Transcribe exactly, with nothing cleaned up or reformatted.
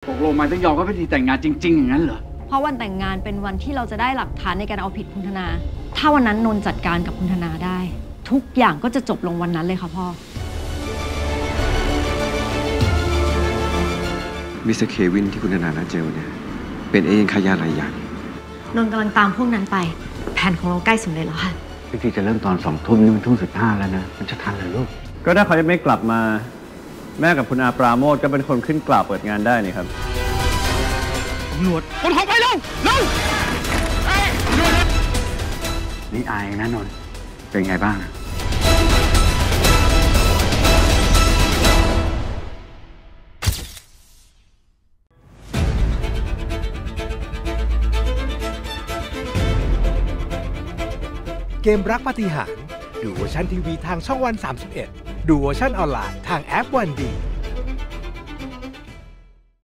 ตกลงมาต้องยอมก็พิธีแต่งงานจริงๆอย่างนั้นเหรอเพราะวันแต่งงานเป็นวันที่เราจะได้หลักฐานในการเอาผิดคุณธนาถ้าวันนั้นนนจัดการกับคุณธนาได้ทุกอย่างก็จะจบลงวันนั้นเลยค่ะพ่อมิสเตอร์เควินที่คุณธนานัดเจอเนี่ยเป็นเอเย่นค้ายารายใหญ่นนกำลังตามพวกนั้นไปแผนของเราใกล้สำเร็จแล้วค่ะพิธีจะเริ่มตอนสองทุ่มนี่มันทุ่มสิบห้าแล้วนะมันจะทันเหรอลูกก็ถ้าเขาจะไม่กลับมาแม่กับคุณอาปราโมทก็เป็นคนขึ้นกล่าวเปิดงานได้นี่ครับตำรวจคนของไปเร็วเร็วนี่อายนะนนท์เป็นไงบ้างเกมรักปาฏิหาริย์ดูเวอร์ชันทีวีทางช่องวันสามสิบเอ็ดดูเวอร์ชันออนไลน์ทางแอปวันดี